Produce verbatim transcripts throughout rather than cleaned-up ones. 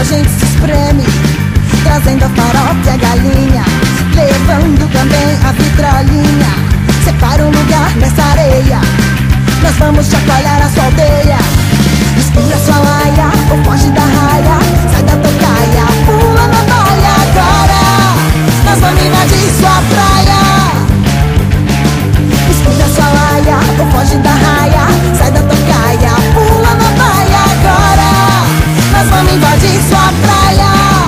a gente se espreme, trazendo a farofa e a galinha, levando também a vitrolinha. Separa um lugar nessa areia, nós vamos chacoalhar a sua aldeia. Escura sua laia, ou foge da raia, sai da tocaia, pula na baia. Agora nós vamos invadir sua praia. Escura sua laia, ou foge da raia, sai da tocaia, pula na baia. Agora nós vamos invadir sua praia.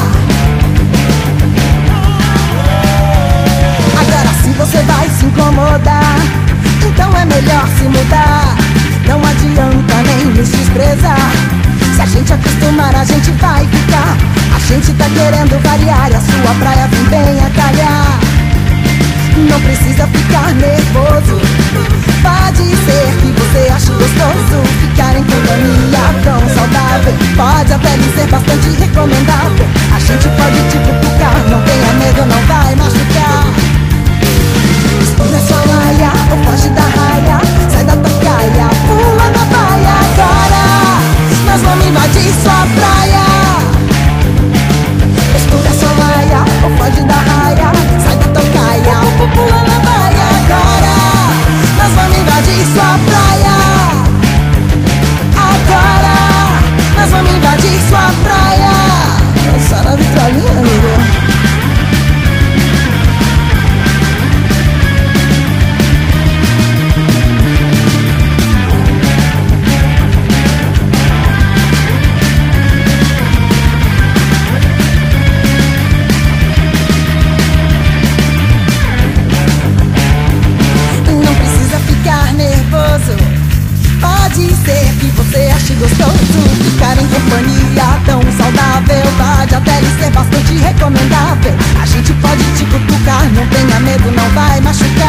Agora se você vai se incomodar, então é melhor se mudar. Não adianta nem nos desprezar, se a gente acostumar a gente vai ficar. A gente tá querendo variar e a sua praia vem bem a calhar. Não precisa ficar nervoso, pode ser que você ache gostoso ficar em companhia tão saudável. Pode até lhe ser bastante recomendável. A gente pode te cutucar, não tenha medo, não vai machucar. Escura sua laia, ou foge da raia, sai da tocaia, pula na baia. Agora nós vamos invadir sua praia. Escura sua laia, ou foge da raia, sai da tocaia, pula na baia. Agora nós vamos invadir sua praia. Agora nós vamos invadir sua praia. Só na vitrolinha, amigo. Pode ser que você ache gostoso ficar em companhia tão saudável. Pode até lhe ser bastante recomendável. A gente pode te cutucar, não tenha medo, não vai machucar.